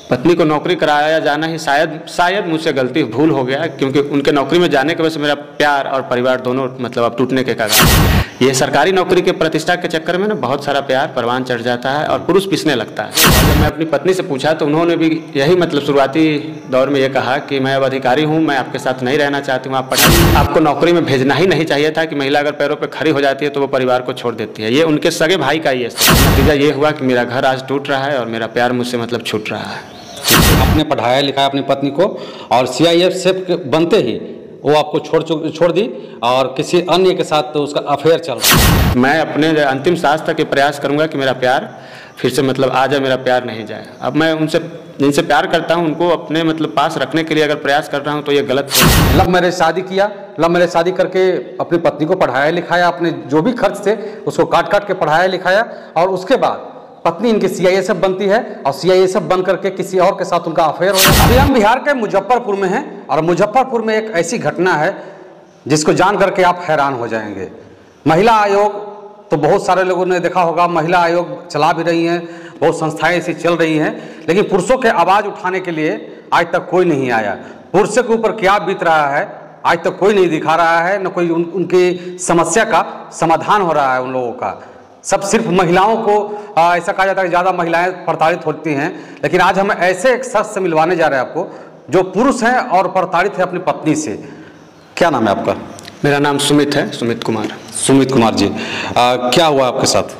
पत्नी को नौकरी कराया जाना ही शायद मुझसे गलती भूल हो गया, क्योंकि उनके नौकरी में जाने की वजह से मेरा प्यार और परिवार दोनों मतलब अब टूटने के कारण। ये सरकारी नौकरी के प्रतिष्ठा के चक्कर में ना बहुत सारा प्यार परवान चढ़ जाता है और पुरुष पिसने लगता है। जब मैं अपनी पत्नी से पूछा तो उन्होंने भी यही मतलब शुरुआती दौर में ये कहा कि मैं अब अधिकारी हूँ, मैं आपके साथ नहीं रहना चाहती हूँ, आप पढ़ाई, आपको नौकरी में भेजना ही नहीं चाहिए था कि महिला अगर पैरों पर खड़ी हो जाती है तो वो परिवार को छोड़ देती है। ये उनके सगे भाई का ही नतीजा ये हुआ कि मेरा घर आज टूट रहा है और मेरा प्यार मुझसे मतलब छूट रहा है। आपने पढ़ाया लिखाया अपनी पत्नी को और CIF बनते ही वो आपको छोड़ दी और किसी अन्य के साथ तो उसका अफेयर चल रहा है। मैं अपने अंतिम सांस तक ये प्रयास करूंगा कि मेरा प्यार फिर से मतलब आ जाए, मेरा प्यार नहीं जाए। अब मैं उनसे जिनसे प्यार करता हूं उनको अपने मतलब पास रखने के लिए अगर प्रयास कर रहा हूं तो ये गलत है। लव मैरिज शादी किया, लव मैरिज शादी करके अपनी पत्नी को पढ़ाया लिखाया, अपने जो भी खर्च थे उसको काट के पढ़ाया लिखाया और उसके बाद पत्नी इनकी CISF बनती है और CISF बन करके किसी और के साथ उनका अफेयर हो जाता है। अभी हम बिहार के मुजफ्फरपुर में हैं और मुजफ्फरपुर में एक ऐसी घटना है जिसको जान करके आप हैरान हो जाएंगे। महिला आयोग तो बहुत सारे लोगों ने देखा होगा, महिला आयोग चला भी रही हैं, बहुत संस्थाएं ऐसी चल रही हैं, लेकिन पुरुषों के आवाज़ उठाने के लिए आज तक कोई नहीं आया। पुरुषों के ऊपर क्या बीत रहा है आज तक कोई नहीं दिखा रहा है, न कोई उनकी समस्या का समाधान हो रहा है उन लोगों का। सब सिर्फ महिलाओं को ऐसा कहा जाता है कि ज़्यादा महिलाएं प्रताड़ित होती हैं, लेकिन आज हम ऐसे एक शख्स से मिलवाने जा रहे हैं आपको जो पुरुष हैं और प्रताड़ित है अपनी पत्नी से। क्या नाम है आपका? मेरा नाम सुमित है, सुमित कुमार। सुमित कुमार जी, क्या हुआ आपके साथ?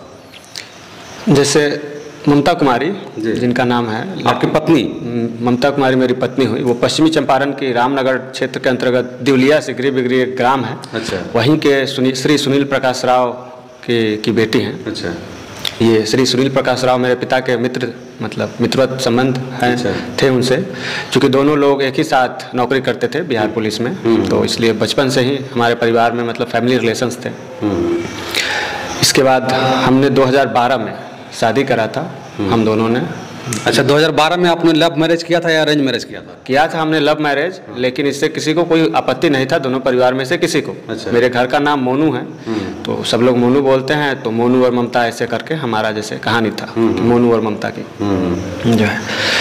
जैसे ममता कुमारी जिनका नाम है, आपकी पत्नी ममता कुमारी मेरी पत्नी हुई, वो पश्चिमी चंपारण की रामनगर क्षेत्र के अंतर्गत दिवलिया सिगरी बिगरी एक ग्राम है। अच्छा। वहीं के श्री सुनील प्रकाश राव की बेटी हैं। अच्छा। ये श्री सुनील प्रकाश राव मेरे पिता के मित्र मतलब मित्रवत संबंध हैं। अच्छा। थे उनसे, क्योंकि दोनों लोग एक ही साथ नौकरी करते थे बिहार पुलिस में, तो इसलिए बचपन से ही हमारे परिवार में मतलब फैमिली रिलेशंस थे। इसके बाद हमने 2012 में शादी करा था हम दोनों ने। अच्छा, 2012 में आपने लव मैरिज किया था या अरेंज मैरिज किया था? किया था हमने लव मैरिज, लेकिन इससे किसी को कोई आपत्ति नहीं था, दोनों परिवार में से किसी को। अच्छा। मेरे घर का नाम मोनू है, तो सब लोग मोनू बोलते हैं, तो मोनू और ममता ऐसे करके हमारा जैसे कहानी था कि मोनू और ममता की जो है।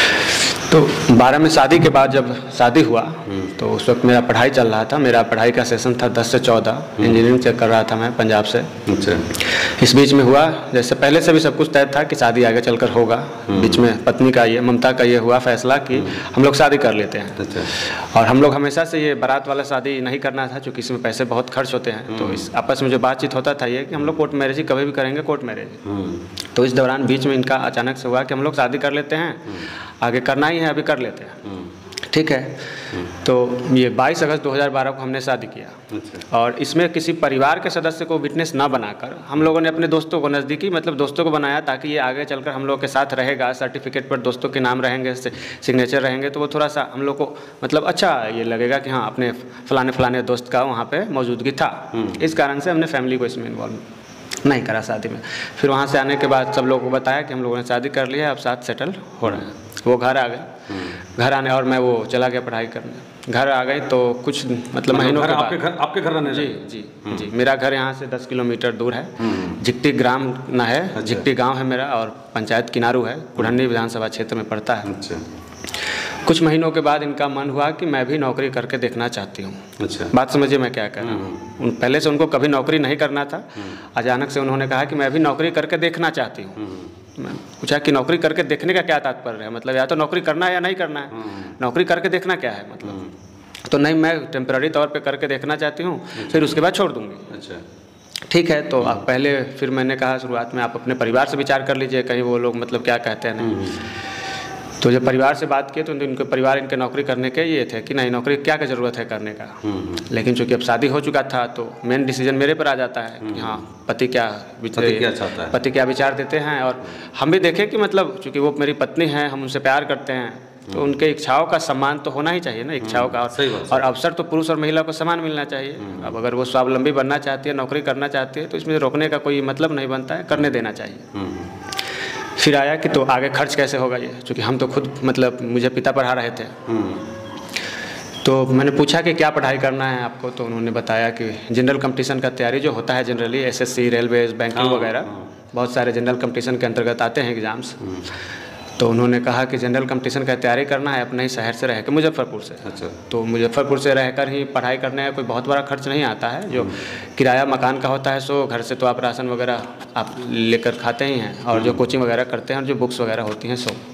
तो 12 में शादी के बाद जब शादी हुआ तो उस वक्त मेरा पढ़ाई चल रहा था, मेरा पढ़ाई का सेशन था 10 से 14, इंजीनियरिंग चेक कर रहा था मैं पंजाब से। अच्छा। इस बीच में हुआ, जैसे पहले से भी सब कुछ तय था कि शादी आगे चलकर होगा, बीच में पत्नी का ये ममता का ये हुआ फैसला कि हम लोग शादी कर लेते हैं। अच्छा। और हम लोग हमेशा से ये बारात वाला शादी नहीं करना था, क्योंकि इसमें पैसे बहुत खर्च होते हैं। तो इस आपस में जो बातचीत होता था ये कि हम लोग कोर्ट मैरिज ही कभी भी करेंगे, कोर्ट मैरिज। तो इस दौरान बीच में इनका अचानक से हुआ कि हम लोग शादी कर लेते हैं, आगे करना ही है, अभी कर लेते हैं, ठीक है। तो ये 22 अगस्त 2012 को हमने शादी किया। अच्छा। और इसमें किसी परिवार के सदस्य को विटनेस ना बनाकर हम लोगों ने अपने दोस्तों को, नज़दीकी मतलब दोस्तों को बनाया, ताकि ये आगे चलकर हम लोग के साथ रहेगा, सर्टिफिकेट पर दोस्तों के नाम रहेंगे, सिग्नेचर रहेंगे, तो वो थोड़ा सा हम लोग को मतलब अच्छा ये लगेगा कि हाँ अपने फलाने दोस्त का वहाँ पे मौजूदगी था। इस कारण से हमने फैमिली को इसमें इन्वॉल्व नहीं करा शादी में। फिर वहाँ से आने के बाद सब लोगों को बताया कि हम लोगों ने शादी कर लिया है, अब साथ सेटल हो रहे हैं। वो घर आ गए, घर आने और मैं वो चला गया पढ़ाई करने। घर आ गए तो कुछ मतलब महीनों के बाद आपके घर रहने? जी, मेरा घर यहाँ से 10 किलोमीटर दूर है, झिकटी ग्राम न है। अच्छा। झिकटी गांव है मेरा और पंचायत किनारू है, कुढ़नी विधानसभा क्षेत्र में पड़ता है। अच्छा। कुछ महीनों के बाद इनका मन हुआ कि मैं भी नौकरी करके देखना चाहती हूँ। अच्छा। बात समझिए मैं क्या कह रहा हूँ। पहले से उनको कभी नौकरी नहीं करना था, अचानक से उन्होंने कहा कि मैं भी नौकरी करके देखना चाहती हूँ। मैं पूछा कि नौकरी करके देखने का क्या तात्पर्य है, मतलब या तो नौकरी करना है या नहीं करना है, नौकरी करके देखना क्या है मतलब। तो नहीं, मैं टेम्पररी तौर पे करके देखना चाहती हूँ, फिर उसके बाद छोड़ दूँगी। अच्छा, ठीक है। तो आप पहले फिर मैंने कहा शुरुआत में आप अपने परिवार से विचार कर लीजिए, कहीं वो लोग मतलब क्या कहते हैं नहीं। तो जब परिवार से बात किए तो उनके परिवार इनके नौकरी करने के ये थे कि नहीं, नौकरी क्या क्या ज़रूरत है करने का। लेकिन चूंकि अब शादी हो चुका था तो मेन डिसीजन मेरे पर आ जाता है कि हाँ पति क्या चाहता है, पति क्या विचार देते हैं। और हम भी देखें कि मतलब चूंकि वो मेरी पत्नी हैं, हम उनसे प्यार करते हैं, तो उनके इच्छाओं का सम्मान तो होना ही चाहिए ना, इच्छाओं का। और अवसर तो पुरुष और महिला को समान मिलना चाहिए। अब अगर वो स्वावलंबी बनना चाहती है, नौकरी करना चाहती है, तो इसमें रोकने का कोई मतलब नहीं बनता है, करने देना चाहिए। फिर आया कि तो आगे खर्च कैसे होगा ये, क्योंकि हम तो खुद मतलब मुझे पिता पढ़ा रहे थे। तो मैंने पूछा कि क्या पढ़ाई करना है आपको, तो उन्होंने बताया कि जनरल कंपटीशन का तैयारी जो होता है जनरली, SSC, रेलवे, बैंकिंग वगैरह बहुत सारे जनरल कंपटीशन के अंतर्गत आते हैं एग्ज़ाम्स। तो उन्होंने कहा कि जनरल कंपटीशन का तैयारी करना है अपने ही शहर से रह कर, मुजफ्फरपुर से। अच्छा। तो मुजफ्फरपुर से रहकर ही पढ़ाई करने का कोई बहुत बड़ा खर्च नहीं आता है, जो किराया मकान का होता है सो घर से तो आप राशन वगैरह आप लेकर खाते ही हैं, और जो कोचिंग वगैरह करते हैं और जो बुक्स वगैरह होती हैं सो।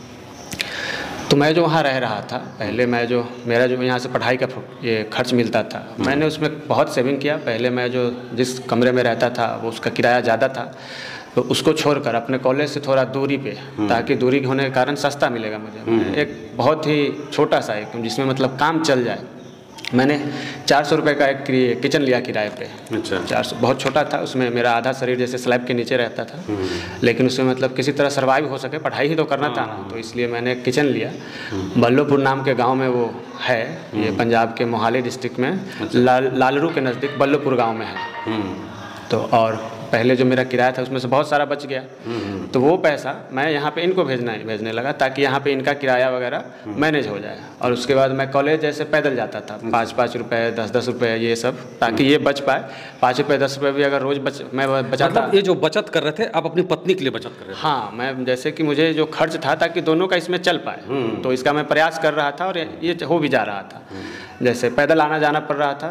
तो मैं जो वहाँ रह रहा था पहले, मेरा जो यहाँ से पढ़ाई का ये खर्च मिलता था, मैंने उसमें बहुत सेविंग किया। पहले मैं जो जिस कमरे में रहता था वो उसका किराया ज़्यादा था, तो उसको छोड़कर अपने कॉलेज से थोड़ा दूरी पे, ताकि दूरी होने के कारण सस्ता मिलेगा मुझे, एक बहुत ही छोटा सा एक जिसमें मतलब काम चल जाए, मैंने 400 रुपये का एक किचन लिया किराए पे। अच्छा। 400 बहुत छोटा था, उसमें मेरा आधा शरीर जैसे स्लैब के नीचे रहता था, लेकिन उसमें मतलब किसी तरह सर्वाइव हो सके, पढ़ाई ही तो करना था ना, तो इसलिए मैंने एक किचन लिया। बल्लोपुर नाम के गांव में वो है, ये पंजाब के मोहाली डिस्ट्रिक्ट में लालरू के नज़दीक बल्लोपुर गाँव में है। तो और पहले जो मेरा किराया था उसमें से बहुत सारा बच गया, तो वो पैसा मैं यहाँ पे इनको भेजने लगा, ताकि यहाँ पे इनका किराया वगैरह मैनेज हो जाए। और उसके बाद मैं कॉलेज जैसे पैदल जाता था, 5-5 रुपये 10-10 रुपये ये सब, ताकि ये बच पाए। 5 रुपये 10 रुपये भी अगर रोज़ मैं बचाता। मतलब ये जो बचत कर रहे थे आप अपनी पत्नी के लिए बचत कर रहे थे? हाँ, मैं जैसे कि मुझे जो खर्च था ताकि दोनों का इसमें चल पाए, तो इसका मैं प्रयास कर रहा था और ये हो भी जा रहा था। जैसे पैदल आना जाना पड़ रहा था,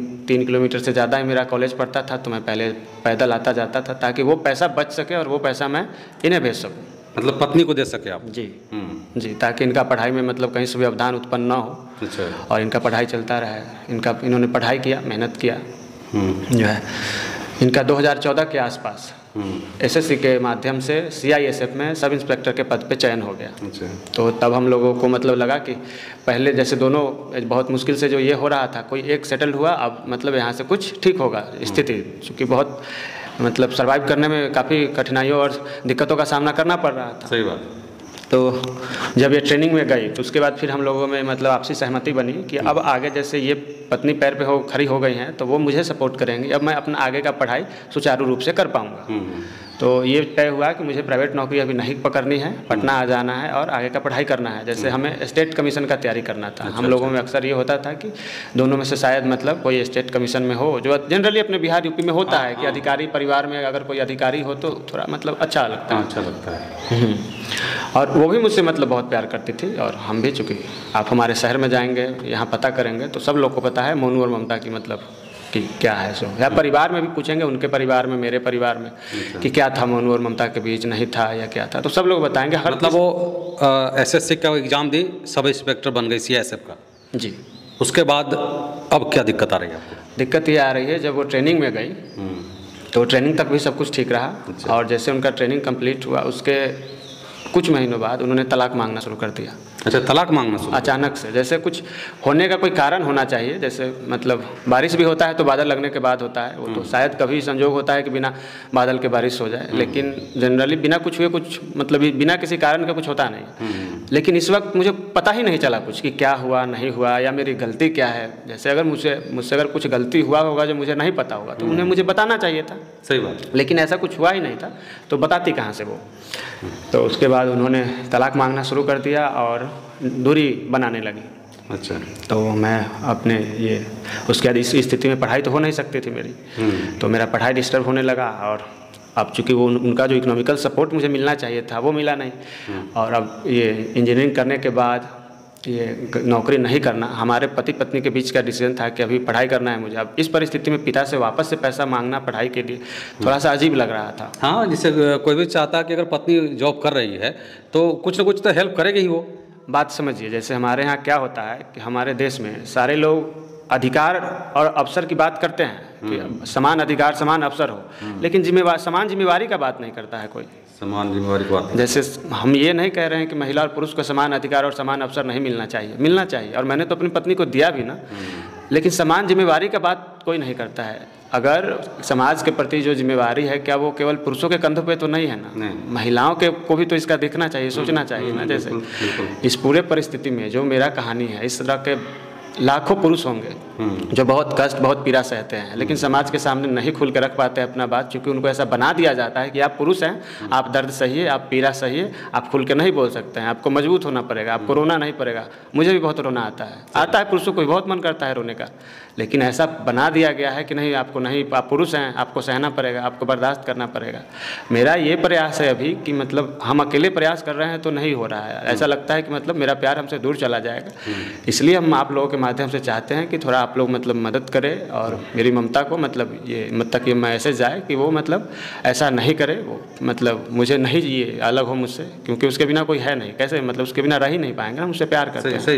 3 किलोमीटर से ज़्यादा ही मेरा कॉलेज पड़ता था, तो मैं पहले पैदल आता जाता था ताकि वो पैसा बच सके और वो पैसा मैं इन्हें भेज सकूं। मतलब पत्नी को दे सके आप? जी जी, ताकि इनका पढ़ाई में मतलब कहीं से व्यवधान उत्पन्न ना हो। अच्छा। और इनका पढ़ाई चलता रहे। इन्होंने पढ़ाई किया, मेहनत किया, जो है इनका 2014 के आसपास एसएससी के माध्यम से सीआईएसएफ में सब इंस्पेक्टर के पद पे चयन हो गया। अच्छा। तो तब हम लोगों को मतलब लगा कि पहले जैसे दोनों बहुत मुश्किल से जो ये हो रहा था, कोई एक सेटल्ड हुआ, अब मतलब यहाँ से कुछ ठीक होगा स्थिति, क्योंकि बहुत मतलब सर्वाइव करने में काफ़ी कठिनाइयों और दिक्कतों का सामना करना पड़ रहा था। सही बात। तो जब ये ट्रेनिंग में गई तो उसके बाद फिर हम लोगों में मतलब आपसी सहमति बनी कि अब आगे जैसे ये पत्नी पैर पे खड़ी हो गई हैं तो वो मुझे सपोर्ट करेंगी, अब मैं अपना आगे का पढ़ाई सुचारू रूप से कर पाऊँगा। तो ये तय हुआ कि मुझे प्राइवेट नौकरी अभी नहीं पकड़नी है, पटना आ जाना है और आगे का पढ़ाई करना है। जैसे हमें स्टेट कमीशन का तैयारी करना था। हम लोगों में अक्सर ये होता था कि दोनों में से शायद मतलब कोई स्टेट कमीशन में हो, जो जनरली अपने बिहार यूपी में होता है कि अधिकारी परिवार में अगर कोई अधिकारी हो तो थोड़ा मतलब अच्छा लगता है। अच्छा लगता है। और वो भी मुझसे मतलब बहुत प्यार करती थी, और हम भी, चूँकि आप हमारे शहर में जाएंगे, यहाँ पता करेंगे तो सब लोग को पता है मोनू और ममता की मतलब कि क्या है सो, या परिवार में भी पूछेंगे, उनके परिवार में, मेरे परिवार में, कि क्या था मोनू और ममता के बीच, नहीं था या क्या था, तो सब लोग बताएंगे। मतलब वो एसएससी का एग्ज़ाम दी, सब इंस्पेक्टर बन गई सीआईएसएफ का? जी। उसके बाद अब क्या दिक्कत आ रही है आपको? दिक्कत ये आ रही है, जब वो ट्रेनिंग में गई तो ट्रेनिंग तक भी सब कुछ ठीक रहा। अच्छा। और जैसे उनका ट्रेनिंग कंप्लीट हुआ उसके कुछ महीनों बाद उन्होंने तलाक मांगना शुरू कर दिया। अच्छा, तलाक मांगना शुरू? अचानक से, जैसे कुछ होने का कोई कारण होना चाहिए, जैसे मतलब बारिश भी होता है तो बादल लगने के बाद होता है, वो तो शायद कभी संजोग होता है कि बिना बादल के बारिश हो जाए, लेकिन जनरली बिना कुछ हुए कुछ मतलब बिना किसी कारण का कुछ होता नहीं। लेकिन इस वक्त मुझे पता ही नहीं चला कुछ कि क्या हुआ, नहीं हुआ, या मेरी गलती क्या है। जैसे अगर मुझसे अगर कुछ गलती हुआ होगा जो मुझे नहीं पता होगा तो उन्हें मुझे बताना चाहिए था। सही बात। लेकिन ऐसा कुछ हुआ ही नहीं था, तो बताती कहाँ से वो। तो उसके बाद उन्होंने तलाक मांगना शुरू कर दिया और दूरी बनाने लगी। अच्छा। तो मैं अपने ये उसके बाद इस स्थिति में पढ़ाई तो हो नहीं सकती थी मेरी, तो मेरा पढ़ाई डिस्टर्ब होने लगा। और अब चूँकि वो उनका जो इकोनॉमिकल सपोर्ट मुझे मिलना चाहिए था वो मिला नहीं, और अब ये इंजीनियरिंग करने के बाद ये नौकरी नहीं करना, हमारे पति पत्नी के बीच का डिसीजन था कि अभी पढ़ाई करना है मुझे। अब इस परिस्थिति में पिता से वापस से पैसा मांगना पढ़ाई के लिए थोड़ा सा अजीब लग रहा था। हाँ, जिससे कोई भी चाहता है कि अगर पत्नी जॉब कर रही है तो कुछ ना कुछ तो हेल्प करेगी ही वो। बात समझिए, जैसे हमारे यहाँ क्या होता है कि हमारे देश में सारे लोग अधिकार और अवसर की बात करते हैं कि समान अधिकार समान अवसर हो, लेकिन समान जिम्मेवारी का बात नहीं करता है कोई। समान जिम्मेवारी की बात, जैसे हम ये नहीं कह रहे हैं कि महिला और पुरुष को समान अधिकार और समान अवसर नहीं मिलना चाहिए, मिलना चाहिए, और मैंने तो अपनी पत्नी को दिया भी ना, लेकिन समान जिम्मेवारी का बात कोई नहीं करता है। अगर समाज के प्रति जो जिम्मेवारी है, क्या वो केवल पुरुषों के कंधों पे तो नहीं है ना, महिलाओं के को भी तो इसका देखना चाहिए, सोचना चाहिए ना। जैसे इस पूरे परिस्थिति में जो मेरा कहानी है, इस तरह के लाखों पुरुष होंगे जो बहुत कष्ट, बहुत पीड़ा सहते हैं, लेकिन समाज के सामने नहीं खुल के रख पाते हैं अपना बात, क्योंकि उनको ऐसा बना दिया जाता है कि आप पुरुष हैं, आप दर्द सहिए, आप पीड़ा सहिए, आप खुल के नहीं बोल सकते हैं, आपको मजबूत होना पड़ेगा, आपको रोना नहीं पड़ेगा। मुझे भी बहुत रोना आता है पुरुषों को भी बहुत मन करता है रोने का, लेकिन ऐसा बना दिया गया है कि नहीं, आपको नहीं, आप पुरुष हैं, आपको सहना पड़ेगा, आपको बर्दाश्त करना पड़ेगा। मेरा ये प्रयास है अभी कि मतलब हम अकेले प्रयास कर रहे हैं तो नहीं हो रहा है, ऐसा लगता है कि मतलब मेरा प्यार हमसे दूर चला जाएगा। इसलिए हम आप लोगों के माध्यम से चाहते हैं कि थोड़ा आप लोग मतलब मदद करें और मेरी ममता को मतलब ये तक ये मैसेज जाए कि वो मतलब ऐसा नहीं करे, वो मतलब मुझे नहीं ये अलग हो मुझसे, क्योंकि उसके बिना कोई है नहीं, कैसे मतलब उसके बिना रह ही नहीं पाएंगे, हम उससे प्यार करते हैं। सही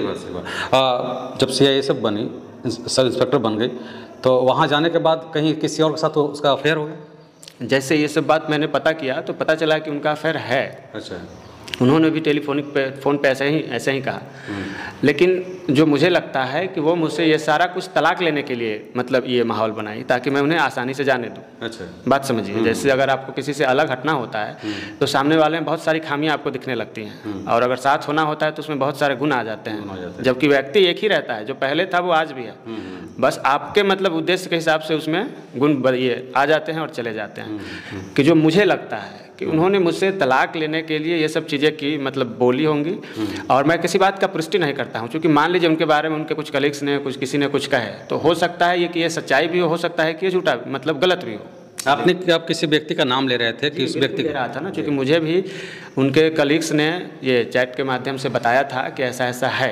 बात। जब CISF बनी, सब इंस्पेक्टर बन गई, तो वहाँ जाने के बाद कहीं किसी और के साथ उसका अफेयर हो गया? जैसे ये सब बात मैंने पता किया तो पता चला कि उनका अफेयर है। अच्छा। उन्होंने भी फ़ोन पे ऐसे ही कहा, लेकिन जो मुझे लगता है कि वो मुझसे ये सारा कुछ तलाक लेने के लिए मतलब ये माहौल बनाई ताकि मैं उन्हें आसानी से जाने दूँ। अच्छा। बात समझिए, जैसे अगर आपको किसी से अलग हटना होता है तो सामने वाले में बहुत सारी खामियां आपको दिखने लगती हैं, और अगर साथ होना होता है तो उसमें बहुत सारे गुण आ जाते हैं, जबकि व्यक्ति एक ही रहता है, जो पहले था वो आज भी है, बस आपके मतलब उद्देश्य के हिसाब से उसमें गुण ये आ जाते हैं और चले जाते हैं। कि जो मुझे लगता है कि उन्होंने मुझसे तलाक लेने के लिए ये सब चीज़ें की मतलब बोली होंगी, और मैं किसी बात का पुष्टि नहीं करता हूँ, क्योंकि मान लीजिए उनके बारे में उनके कुछ कलीग्स ने किसी ने कुछ कहे, तो हो सकता है ये कि ये सच्चाई भी हो सकता है कि ये झूठा मतलब गलत भी हो। आप किसी व्यक्ति का नाम ले रहे थे कि उस व्यक्ति ले रहा था ना, क्योंकि मुझे भी उनके कलीग्स ने ये चैट के माध्यम से बताया था कि ऐसा ऐसा है,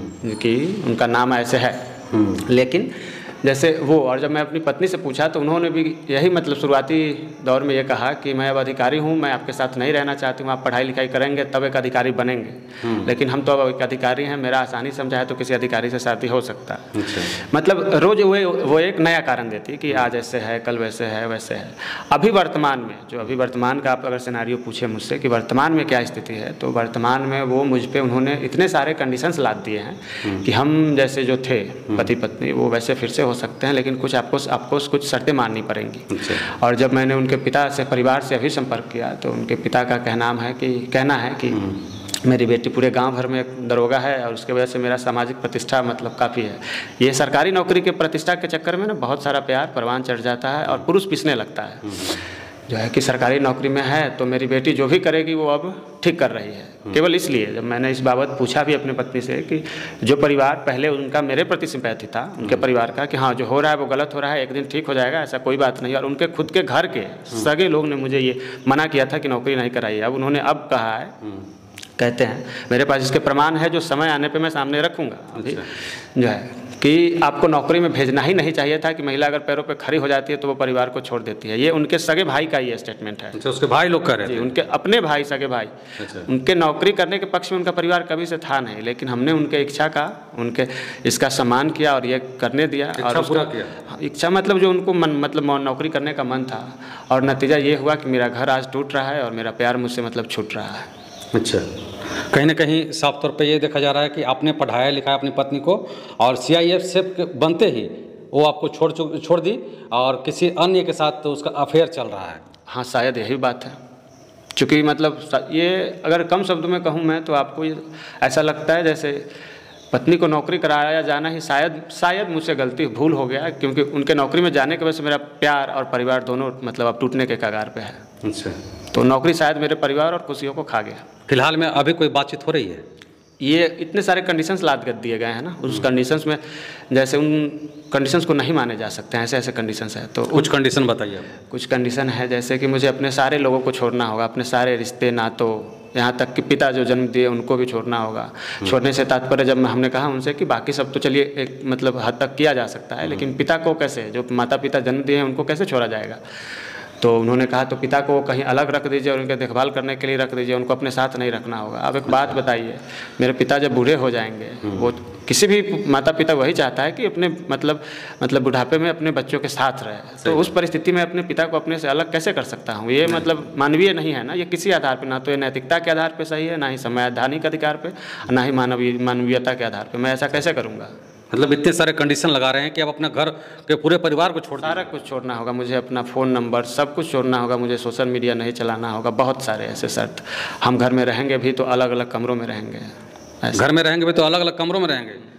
कि उनका नाम ऐसे है, लेकिन जैसे वो, और जब मैं अपनी पत्नी से पूछा तो उन्होंने भी यही मतलब शुरुआती दौर में ये कहा कि मैं अब अधिकारी हूँ, मैं आपके साथ नहीं रहना चाहती हूँ, आप पढ़ाई लिखाई करेंगे तब एक अधिकारी बनेंगे, लेकिन हम तो अब एक अधिकारी हैं, मेरा आसानी समझा है तो किसी अधिकारी से शादी हो सकता है। मतलब रोज़ वो एक नया कारण देती कि आज ऐसे है, कल वैसे है, वैसे है। अभी वर्तमान में अभी वर्तमान का आप अगर सिनेरियो पूछे मुझसे कि वर्तमान में क्या स्थिति है, तो वर्तमान में वो मुझ पर उन्होंने इतने सारे कंडीशंस लाद दिए हैं कि हम जैसे जो थे पति पत्नी वो वैसे फिर से हो सकते हैं, लेकिन कुछ आपको कुछ शर्तें माननी पड़ेंगी। और जब मैंने उनके पिता से, परिवार से अभी संपर्क किया, तो उनके पिता का कहना है कि मेरी बेटी पूरे गांव भर में एक दरोगा है और उसके वजह से मेरा सामाजिक प्रतिष्ठा मतलब काफ़ी है। ये सरकारी नौकरी के प्रतिष्ठा के चक्कर में ना बहुत सारा प्यार परवान चढ़ जाता है और पुरुष पिसने लगता है, जो है कि सरकारी नौकरी में है तो मेरी बेटी जो भी करेगी वो अब ठीक कर रही है। केवल इसलिए जब मैंने इस बाबत पूछा भी अपनी पत्नी से कि जो परिवार पहले उनका मेरे प्रति सिंपैथी था उनके परिवार का, कि हाँ जो हो रहा है वो गलत हो रहा है, एक दिन ठीक हो जाएगा, ऐसा कोई बात नहीं, और उनके खुद के घर के सगे लोग ने मुझे ये मना किया था कि नौकरी नहीं कराइए। अब उन्होंने अब कहा है, कहते हैं मेरे पास इसके प्रमाण है जो समय आने पे मैं सामने रखूँगा, अभी जो है कि आपको नौकरी में भेजना ही नहीं चाहिए था, कि महिला अगर पैरों पे खड़ी हो जाती है तो वो परिवार को छोड़ देती है। ये उनके सगे भाई का ये स्टेटमेंट है। अच्छा, उसके भाई लोग कर रहे थे? उनके अपने भाई, सगे भाई। अच्छा। उनके नौकरी करने के पक्ष में उनका परिवार कभी से था नहीं, लेकिन हमने उनके इच्छा का, उनके इसका सम्मान किया और ये करने दिया। और पूरा किया इच्छा मतलब जो उनको मतलब नौकरी करने का मन था, और नतीजा ये हुआ कि मेरा घर आज टूट रहा है और मेरा प्यार मुझसे मतलब छूट रहा है। अच्छा, कहीं ना कहीं साफ तौर पे ये देखा जा रहा है कि आपने पढ़ाया लिखाया अपनी पत्नी को, और CISF बनते ही वो आपको छोड़ दी और किसी अन्य के साथ तो उसका अफेयर चल रहा है। हाँ, शायद यही बात है, चूँकि मतलब ये अगर कम शब्दों में कहूँ मैं तो आपको ये ऐसा लगता है जैसे पत्नी को नौकरी कराया जाना ही शायद मुझसे गलती भूल हो गया, क्योंकि उनके नौकरी में जाने की वजह से मेरा प्यार और परिवार दोनों मतलब अब टूटने के कगार पे है। अच्छा, तो नौकरी शायद मेरे परिवार और खुशियों को खा गया। फिलहाल में अभी कोई बातचीत हो रही है? ये इतने सारे कंडीशंस लाद कर दिए गए हैं ना, उस कंडीशंस में जैसे उन कंडीशंस को नहीं माने जा सकते हैं, ऐसे कंडीशंस हैं। तो कुछ कंडीशन बताइए। कुछ कंडीशन है जैसे कि मुझे अपने सारे लोगों को छोड़ना होगा, अपने सारे रिश्ते नातों, यहाँ तक कि पिता जो जन्म दिए उनको भी छोड़ना होगा। छोड़ने से तात्पर्य जब हमने कहा उनसे कि बाकी सब तो चलिए एक मतलब हद तक किया जा सकता है, लेकिन पिता को कैसे, जो माता पिता जन्म दिए हैं उनको कैसे छोड़ा जाएगा। तो उन्होंने कहा तो पिता को कहीं अलग रख दीजिए और उनके देखभाल करने के लिए रख दीजिए, उनको अपने साथ नहीं रखना होगा। अब एक बात बताइए, मेरे पिता जब बूढ़े हो जाएंगे, वो किसी भी माता पिता वही चाहता है कि अपने मतलब बुढ़ापे में अपने बच्चों के साथ रहे, तो उस परिस्थिति में अपने पिता को अपने से अलग कैसे कर सकता हूँ? ये मतलब मानवीय नहीं है ना, ये किसी आधार पे, ना तो ये नैतिकता के आधार पे सही है, ना ही संवैधानिक अधिकार पे, ना ही मानवीयता के आधार पे। मैं ऐसा कैसे करूँगा? मतलब इतने सारे कंडीशन लगा रहे हैं कि अब अपना घर के पूरे परिवार को छोड़, सारा कुछ छोड़ना होगा मुझे, अपना फ़ोन नंबर सब कुछ छोड़ना होगा मुझे, सोशल मीडिया नहीं चलाना होगा, बहुत सारे ऐसे शर्त। हम घर में रहेंगे भी तो अलग अलग कमरों में रहेंगे। घर में रहेंगे भी तो अलग अलग कमरों में रहेंगे?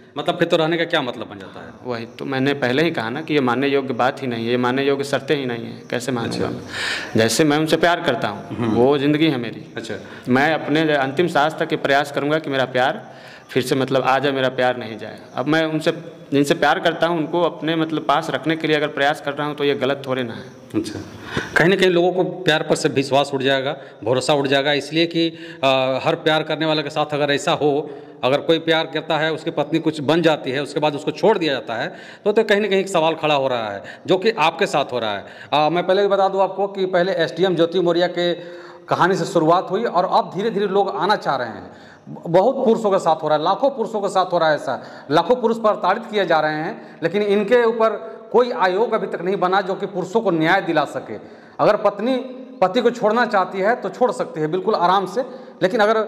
मतलब फिर तो रहने का क्या मतलब बन जाता है? वही तो मैंने पहले ही कहा ना कि ये मानने योग्य बात ही नहीं है, ये मानने योग्य शर्तें ही नहीं है, कैसे मानूंगा मैं? जैसे मैं उनसे प्यार करता हूँ, वो ज़िंदगी है मेरी। अच्छा, मैं अपने अंतिम सांस तक ये प्रयास करूँगा कि मेरा प्यार फिर से मतलब आ जाए, मेरा प्यार नहीं जाए। अब मैं उनसे जिनसे प्यार करता हूँ उनको अपने मतलब पास रखने के लिए अगर प्रयास कर रहा हूँ तो ये गलत थोड़े ना है। अच्छा, कहीं ना कहीं लोगों को प्यार पर से विश्वास उठ जाएगा, भरोसा उठ जाएगा, इसलिए कि हर प्यार करने वाले के साथ अगर ऐसा हो, अगर कोई प्यार करता है उसकी पत्नी कुछ बन जाती है उसके बाद उसको छोड़ दिया जाता है तो कहीं ना कहीं एक सवाल खड़ा हो रहा है, जो कि आपके साथ हो रहा है। मैं पहले भी बता दूं आपको कि पहले एसडीएम ज्योति मौर्य के कहानी से शुरुआत हुई और अब धीरे धीरे लोग आना चाह रहे हैं। बहुत पुरुषों के साथ हो रहा है, लाखों पुरुषों के साथ हो रहा है ऐसा, लाखों पुरुष प्रताड़ित किए जा रहे हैं, लेकिन इनके ऊपर कोई आयोग अभी तक नहीं बना जो कि पुरुषों को न्याय दिला सके। अगर पत्नी पति को छोड़ना चाहती है तो छोड़ सकती है बिल्कुल आराम से, लेकिन अगर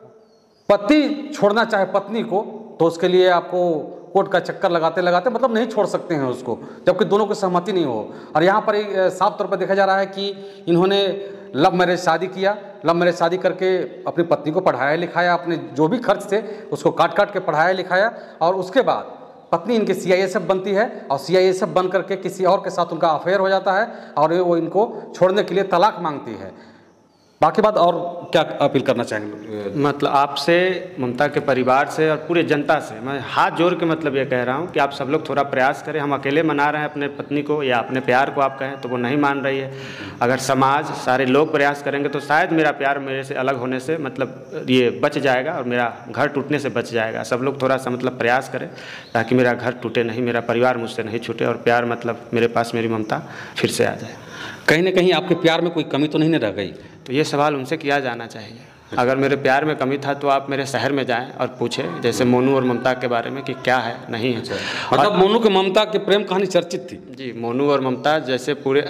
पति छोड़ना चाहे पत्नी को तो उसके लिए आपको कोर्ट का चक्कर लगाते लगाते मतलब नहीं छोड़ सकते हैं उसको, जबकि दोनों की सहमति नहीं हो। और यहाँ पर साफ तौर पर देखा जा रहा है कि इन्होंने लव मैरिज शादी किया, लव मैरिज शादी करके अपनी पत्नी को पढ़ाया लिखाया, अपने जो भी खर्च थे उसको काट काट के पढ़ाया लिखाया, और उसके बाद पत्नी इनकी सीआईएसएफ बनती है और सीआईएसएफ बन करके किसी और के साथ उनका अफेयर हो जाता है और वो इनको छोड़ने के लिए तलाक मांगती है। बाकी बात और क्या अपील करना चाहेंगे? मतलब आपसे, ममता के परिवार से और पूरे जनता से मैं हाथ जोड़ के मतलब ये कह रहा हूँ कि आप सब लोग थोड़ा प्रयास करें। हम अकेले मना रहे हैं अपने पत्नी को या अपने प्यार को, आप कहें तो वो नहीं मान रही है। अगर समाज सारे लोग प्रयास करेंगे तो शायद मेरा प्यार मेरे से अलग होने से मतलब ये बच जाएगा और मेरा घर टूटने से बच जाएगा। सब लोग थोड़ा सा मतलब प्रयास करें ताकि मेरा घर टूटे नहीं, मेरा परिवार मुझसे नहीं छूटे और प्यार मतलब मेरे पास मेरी ममता फिर से आ जाए। कहीं ना कहीं आपके प्यार में कोई कमी तो नहीं रह गई? तो ये सवाल उनसे किया जाना चाहिए। अगर मेरे प्यार में कमी था तो आप मेरे शहर में जाएं और पूछें, जैसे मोनू और ममता के बारे में कि क्या है नहीं है। मतलब मोनू के ममता की प्रेम कहानी चर्चित थी? जी, मोनू और ममता जैसे पूरे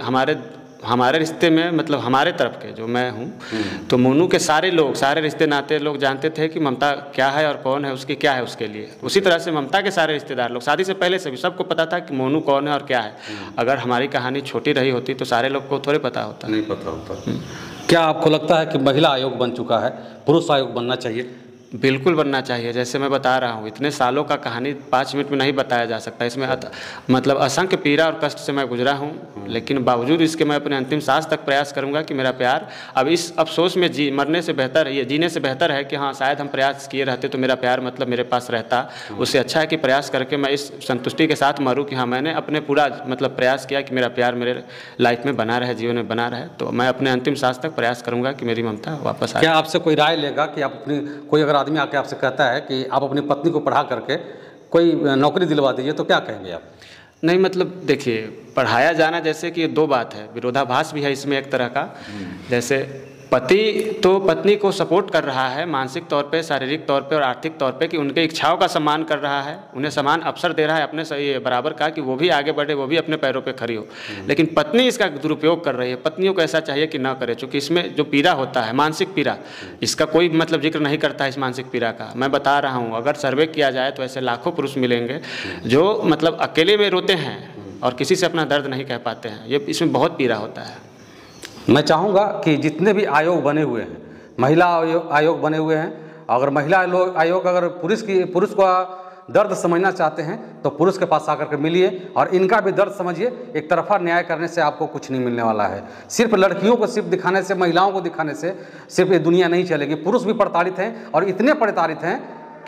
हमारे रिश्ते में मतलब हमारे तरफ के जो मैं हूँ तो मोनू के सारे लोग, सारे रिश्ते नाते लोग जानते थे कि ममता क्या है और कौन है, उसकी क्या है उसके लिए। उसी तरह से ममता के सारे रिश्तेदार लोग शादी से पहले से भी सबको पता था कि मोनू कौन है और क्या है। अगर हमारी कहानी छोटी रही होती तो सारे लोग को थोड़े पता होता। नहीं पता होता। क्या आपको लगता है कि महिला आयोग बन चुका है, पुरुष आयोग बनना चाहिए? बिल्कुल बनना चाहिए। जैसे मैं बता रहा हूँ, इतने सालों का कहानी 5 मिनट में नहीं बताया जा सकता। इसमें मतलब असंख्य पीड़ा और कष्ट से मैं गुजरा हूँ, लेकिन बावजूद इसके मैं अपने अंतिम सांस तक प्रयास करूँगा कि मेरा प्यार अब इस अफसोस में मरने से बेहतर है, ये जीने से बेहतर है कि हाँ शायद हम प्रयास किए रहते तो मेरा प्यार मतलब मेरे पास रहता। उससे अच्छा है कि प्रयास करके मैं इस संतुष्टि के साथ मरूँ कि हाँ मैंने अपने पूरा मतलब प्रयास किया कि मेरा प्यार मेरे लाइफ में बना रहे, जीवन में बना रहे। तो मैं अपने अंतिम सांस तक प्रयास करूँगा कि मेरी ममता वापस आए। क्या आपसे कोई राय लेगा कि आप अपनी, कोई अगर आदमी आके आपसे कहता है कि आप अपनी पत्नी को पढ़ा करके कोई नौकरी दिलवा दीजिए, तो क्या कहेंगे आप? नहीं मतलब देखिए, पढ़ाया जाना जैसे कि ये दो बात है, विरोधाभास भी है इसमें एक तरह का। जैसे पति तो पत्नी को सपोर्ट कर रहा है मानसिक तौर पे, शारीरिक तौर पे और आर्थिक तौर पे कि उनके इच्छाओं का सम्मान कर रहा है, उन्हें समान अवसर दे रहा है अपने सही बराबर का कि वो भी आगे बढ़े, वो भी अपने पैरों पे खड़ी हो। लेकिन पत्नी इसका दुरुपयोग कर रही है। पत्नियों को ऐसा चाहिए कि ना करे, चूँकि इसमें जो पीड़ा होता है, मानसिक पीड़ा, इसका कोई मतलब जिक्र नहीं करता है इस मानसिक पीड़ा का। मैं बता रहा हूँ, अगर सर्वे किया जाए तो ऐसे लाखों पुरुष मिलेंगे जो मतलब अकेले में रोते हैं और किसी से अपना दर्द नहीं कह पाते हैं। ये इसमें बहुत पीड़ा होता है। मैं चाहूँगा कि जितने भी आयोग बने हुए हैं, महिला आयोग बने हुए हैं, अगर महिला आयोग अगर पुरुष का दर्द समझना चाहते हैं तो पुरुष के पास आकर के मिलिए और इनका भी दर्द समझिए। एक तरफा न्याय करने से आपको कुछ नहीं मिलने वाला है। सिर्फ लड़कियों को सिर्फ दिखाने से, महिलाओं को दिखाने से सिर्फ ये दुनिया नहीं चलेगी। पुरुष भी प्रताड़ित हैं और इतने प्रताड़ित हैं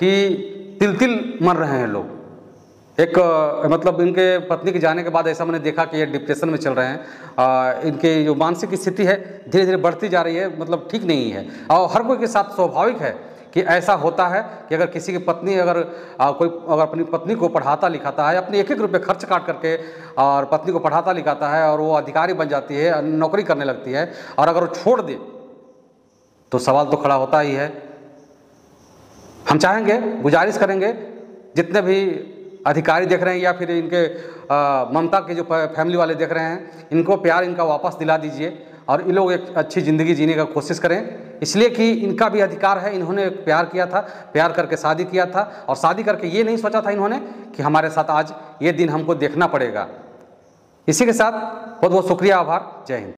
कि तिल तिल मर रहे हैं लोग। एक मतलब इनके पत्नी के जाने के बाद ऐसा मैंने देखा कि ये डिप्रेशन में चल रहे हैं। इनके जो मानसिक स्थिति है धीरे धीरे बढ़ती जा रही है, मतलब ठीक नहीं है। और हर कोई के साथ स्वाभाविक है कि ऐसा होता है कि अगर किसी की पत्नी अगर अपनी पत्नी को पढ़ाता लिखाता है, अपने एक रुपये खर्च काट करके और पत्नी को पढ़ाता लिखाता है और वो अधिकारी बन जाती है, नौकरी करने लगती है, और अगर वो छोड़ दे तो सवाल तो खड़ा होता ही है। हम चाहेंगे, गुजारिश करेंगे, जितने भी अधिकारी देख रहे हैं या फिर इनके ममता के जो फैमिली वाले देख रहे हैं, इनको प्यार इनका वापस दिला दीजिए और ये लोग एक अच्छी ज़िंदगी जीने का कोशिश करें। इसलिए कि इनका भी अधिकार है। इन्होंने प्यार किया था, प्यार करके शादी किया था, और शादी करके ये नहीं सोचा था इन्होंने कि हमारे साथ आज ये दिन हमको देखना पड़ेगा। इसी के साथ बहुत बहुत शुक्रिया, आभार, जय हिंद।